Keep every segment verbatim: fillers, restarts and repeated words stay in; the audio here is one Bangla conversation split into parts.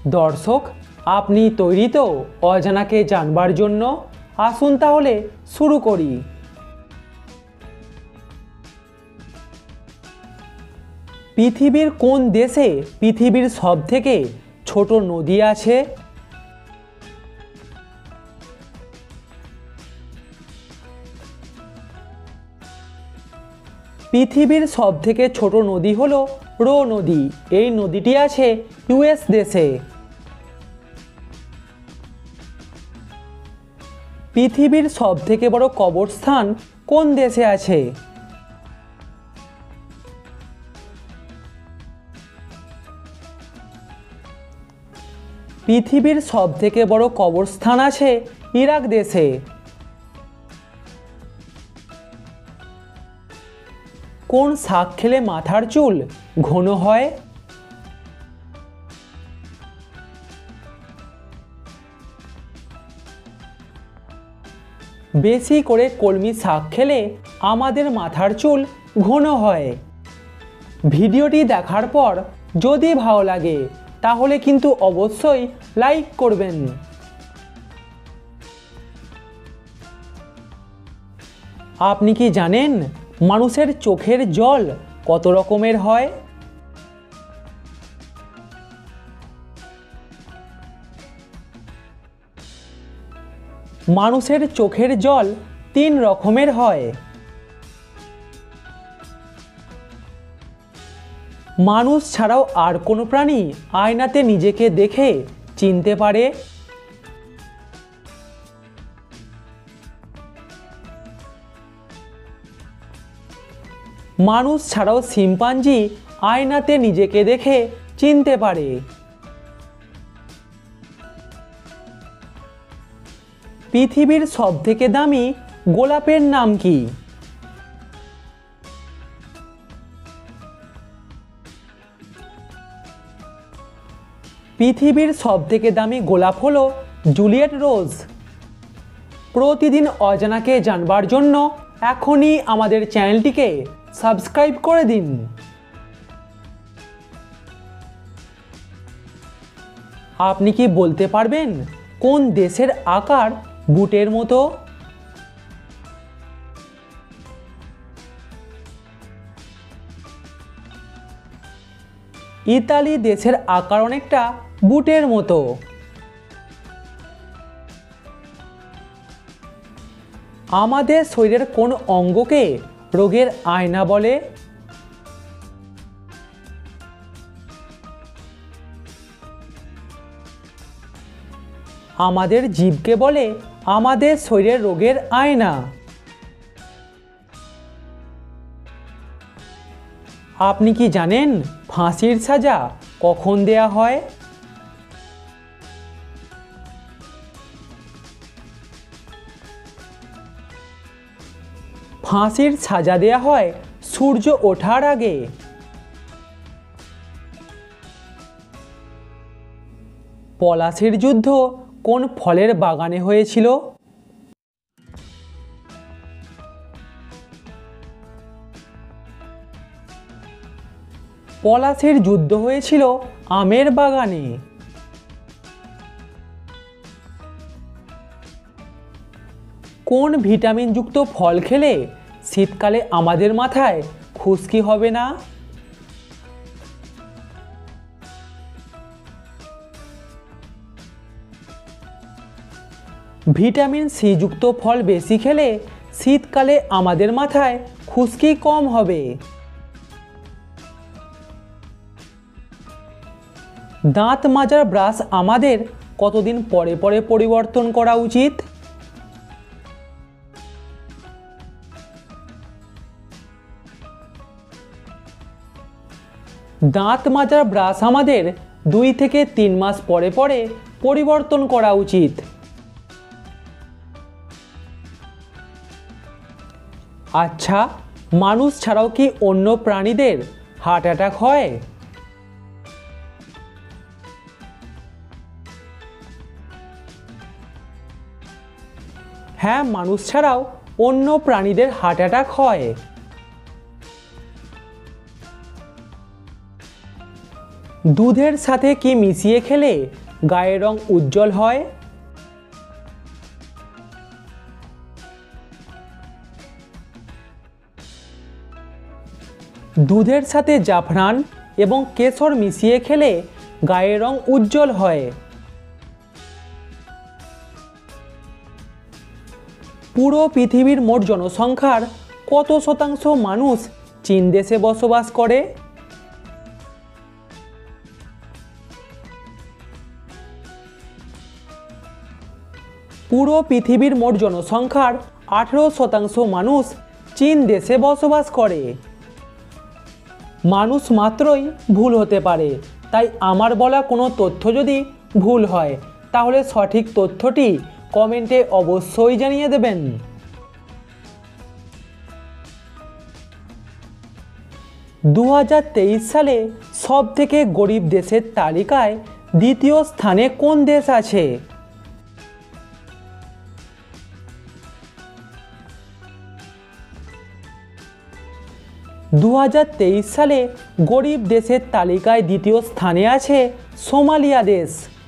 দর্শক, আপনি তৈরি তো অজানাকে জানবার জন্য? আসুন তাহলে শুরু করি। পৃথিবীর কোন দেশে পৃথিবীর সবথেকে ছোট নদী আছে? পৃথিবীর সবথেকে ছোট নদী হলো রো নদী। এই নদীটি আছে ইউএস দেশে। পৃথিবীর সবথেকে বড় কবরস্থান কোন দেশে আছে? পৃথিবীর সবথেকে বড় কবরস্থান আছে ইরাক দেশে। কোন শাক খেলে মাথার চুল ঘন হয়? বেশি করে কলমি শাক খেলে আমাদের মাথার চুল ঘন হয়। ভিডিওটি দেখার পর যদি ভালো লাগে তাহলে কিন্তু অবশ্যই লাইক করবেন। আপনি কি জানেন মানুষের চোখের জল কত রকমের হয়? মানুষের চোখের জল তিন রকমের হয়। মানুষ ছাড়াও আর কোনো প্রাণী আয়নাতে নিজেকে দেখে চিনতে পারে? মানুষ ছাড়াও শিম্পাঞ্জি আয়নাতে নিজেকে দেখে চিনতে পারে। পৃথিবীর সবথেকে দামি গোলাপের নাম কি? পৃথিবীর সবথেকে দামি গোলাপ হলো জুলিয়েট রোজ। প্রতিদিন অজানাকে জানবার জন্য এখনই আমাদের চ্যানেলটিকে সাবস্ক্রাইব করে দিন। আপনি কি বলতে পারবেন কোন দেশের আকার বুটের মতো? ইতালি দেশের আকার অনেকটা বুটের মতো। আমাদের শরীরের কোন অঙ্গকে রোগের আয়না বলে? আমাদের জিভকে বলে আমাদের শরীরের রোগের আয়না। আপনি কি জানেন ফাঁসির সাজা কখন দেয়া হয়? ফাঁসির সাজা দেয়া হয় সূর্য ওঠার আগে। পলাশির যুদ্ধ কোন ফলের বাগানে হয়েছিল? পলাশির যুদ্ধ হয়েছিল আমের বাগানে। কোন ভিটামিনযুক্ত ফল খেলে শীতকালে আমাদের মাথায় খুশকি হবে না? ভিটামিন সি যুক্ত ফল বেশি খেলে শীতকালে আমাদের মাথায় খুশকি কম হবে। দাঁত মাজার ব্রাশ আমাদের কতদিন পরে পরে পরিবর্তন করা উচিত? দাঁত মাজার ব্রাশ আমাদের দুই থেকে তিন মাস পরে পরে পরিবর্তন করা উচিত। আচ্ছা, মানুষ ছাড়াও কি অন্য প্রাণীদের হার্ট অ্যাটাক হয়? হ্যাঁ, মানুষ ছাড়াও অন্য প্রাণীদের হার্ট অ্যাটাক হয়। দুধের সাথে কি মিশিয়ে খেলে গায়ের রং উজ্জ্বল হয়? দুধের সাথে জাফরান এবং কেশর মিশিয়ে খেলে গায়ের রং উজ্জ্বল হয়। পুরো পৃথিবীর মোট জনসংখ্যার কত শতাংশ মানুষ চীন দেশে বসবাস করে? পুরো পৃথিবীর মোট জনসংখ্যার আঠেরো শতাংশ মানুষ চীন দেশে বসবাস করে। মানুষ মাত্রই ভুল হতে পারে, তাই আমার বলা কোনো তথ্য যদি ভুল হয় তাহলে সঠিক তথ্যটি কমেন্টে অবশ্যই জানিয়ে দেবেন। দু হাজার তেইশ সালে সবথেকে গরিব দেশের তালিকায় দ্বিতীয় স্থানে কোন দেশ আছে? দু হাজার তেইশ সালে গরিব দেশের তালিকায় দ্বিতীয় স্থানে আছে সোমালিয়া দেশ।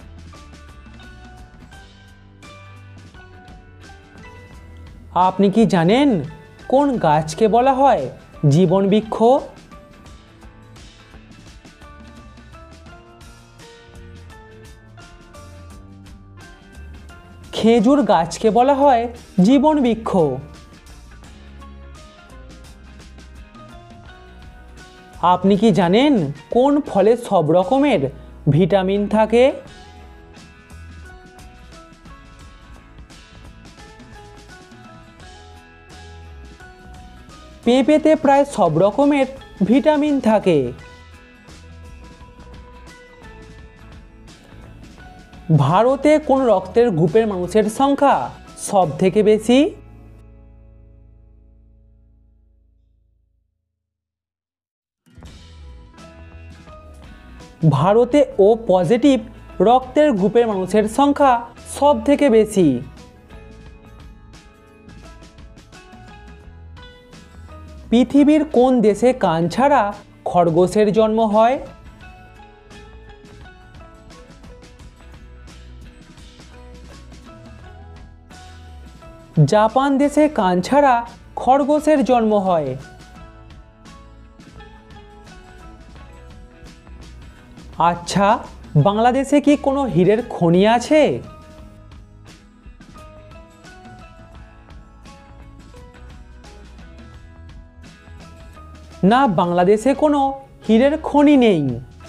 আপনি কি জানেন কোন গাছকে বলা হয় জীবন বৃক্ষ? খেজুর গাছকে বলা হয় জীবন বৃক্ষ। আপনি কি জানেন কোন ফলে সব রকমের ভিটামিন থাকে? পেঁপেতে প্রায় সব রকমের ভিটামিন থাকে। ভারতে কোন রক্তের গ্রুপের মানুষের সংখ্যা সব থেকে বেশি? ভারতে ও পজিটিভ রক্তের গ্রুপের মানুষের সংখ্যা সব থেকে বেশি। পৃথিবীর কোন দেশে কান ছাড়া খরগোশের জন্ম হয়? জাপান দেশে কান ছাড়া খরগোশের জন্ম হয়। আচ্ছা, বাংলাদেশে কি কোনো হীরের খনি আছে? না, বাংলাদেশে কোনো হীরের খনি নেই।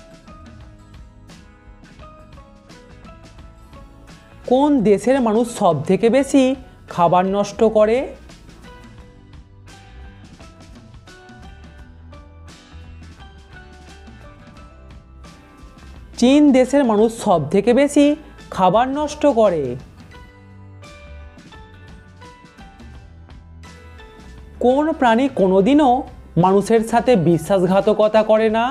কোন দেশের মানুষ সব থেকে বেশি খাবার নষ্ট করে? চীন দেশের মানুষ সব থেকে বেশি খাবার নষ্ট করে। কোন প্রাণী কোনোদিনও মানুষের সাথে বিশ্বাসঘাতকতা করে না?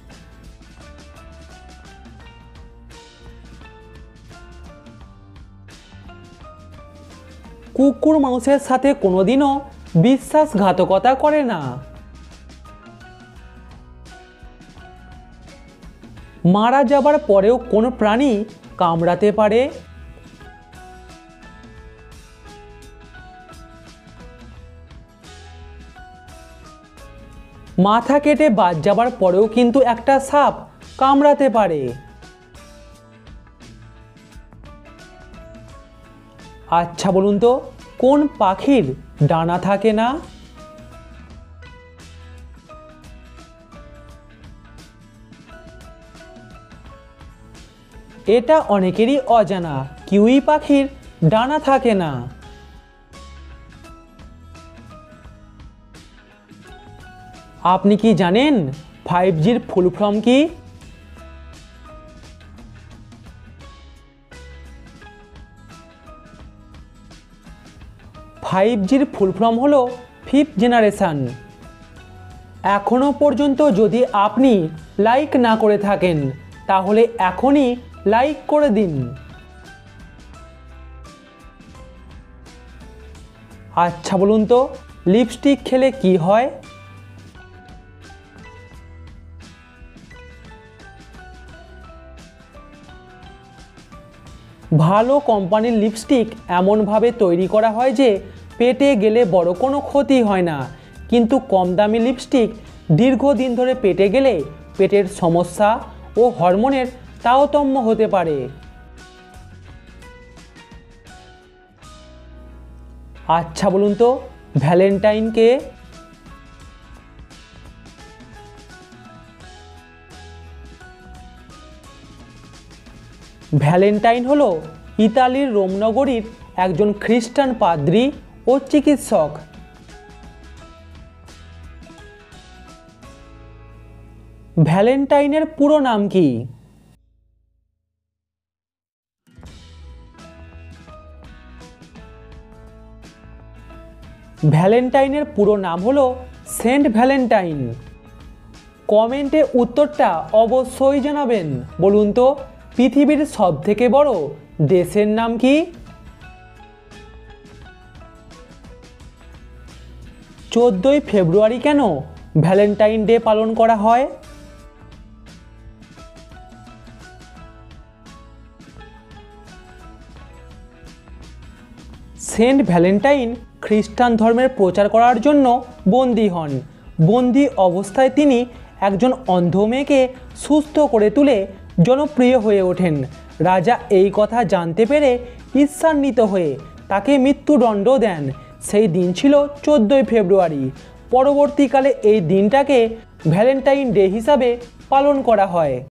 কুকুর মানুষের সাথে কোনোদিনও বিশ্বাসঘাতকতা করে না। মারা যাবার পরেও কোন প্রাণী কামড়াতে পারে? মাথা কেটে বাদ যাবার পরেও কিন্তু একটা সাপ কামড়াতে পারে। আচ্ছা বলুন তো, কোন পাখির ডানা থাকে না? এটা অনেকেরই অজানা, কিউই পাখির ডানা থাকে না। আপনি কি জানেন ফাইভ জির ফুল ফর্ম কি? ফাইভ জির ফুল ফর্ম হলো ফিফথ জেনারেশন। এখনো পর্যন্ত যদি আপনি লাইক না করে থাকেন তাহলে এখনই লাইক করে দিন। আচ্ছা বলুন তো, লিপস্টিক খেলে কি হয়? ভালো কোম্পানির লিপস্টিক এমনভাবে তৈরি করা হয় যে পেটে গেলে বড় কোনো ক্ষতি হয় না, কিন্তু কম দামি লিপস্টিক দীর্ঘদিন ধরে পেটে গেলে পেটের সমস্যা ও হরমোনের তারতম্য হতে পারে। আচ্ছা বলুন তো, ভ্যালেন্টাইন কে? ভ্যালেন্টাইন হলো ইতালির রোম নগরীর একজন খ্রিস্টান পাদ্রী ও চিকিৎসক। ভ্যালেন্টাইনের পুরো নাম কি? ভ্যালেন্টাইনের পুরো নাম হলো সেন্ট ভ্যালেন্টাইন। কমেন্টে উত্তরটা অবশ্যই জানাবেন। বলুন তো, পৃথিবীর সবথেকে বড় দেশের নাম কি? চোদ্দোই ফেব্রুয়ারি কেন ভ্যালেন্টাইন ডে পালন করা হয়? সেন্ট ভ্যালেন্টাইন খ্রিস্টান ধর্মের প্রচার করার জন্য বন্দী হন। বন্দী অবস্থায় তিনি একজন অন্ধ মেয়েকে সুস্থ করে তুলে জনপ্রিয় হয়ে ওঠেন। রাজা এই কথা জানতে পেরে ঈর্ষান্বিত হয়ে তাকে মৃত্যুদণ্ড দেন। সেই দিন ছিল চোদ্দোই ফেব্রুয়ারি। পরবর্তীকালে এই দিনটাকে ভ্যালেন্টাইন ডে হিসাবে পালন করা হয়।